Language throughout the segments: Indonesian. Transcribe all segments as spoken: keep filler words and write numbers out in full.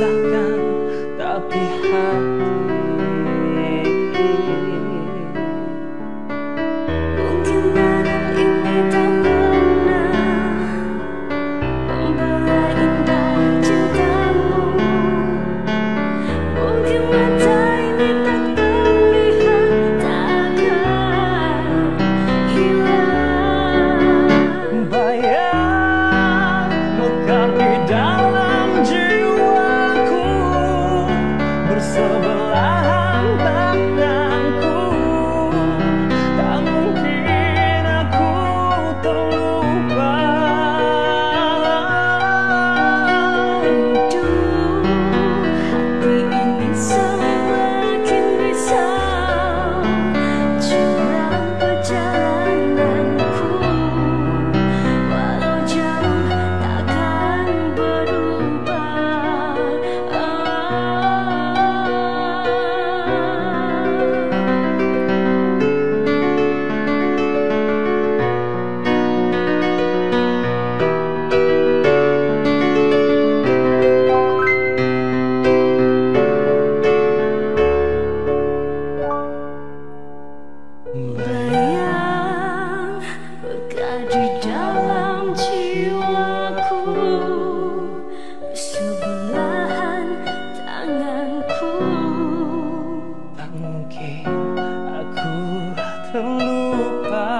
rasakan, tapi hati mungkin badan ini tak pernah membawa indah cintamu. Mungkin mata ini tak terlihat, takkan hilang. bayang mekar di dalam jiwaku, bersebelahan tanganku. Tak mungkin aku terlupa. Rindu hati ini semakin risau, jurang perjalananku walau jauh takkan berubah. Bayang mekar di dalam jiwaku, bersebelahan tanganku. Tak mungkin aku terlupa.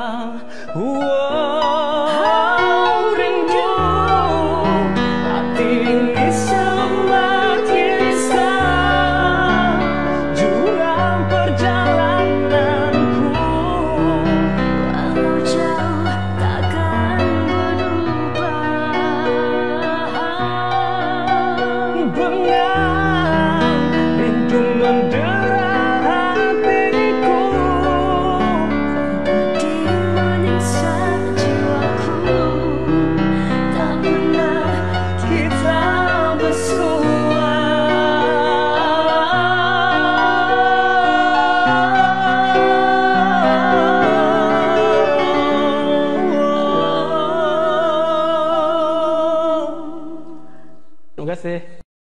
Wow, rindu hati ini semakin risau, jurang perjalananku. Walau jauh takkan berubah. Bengar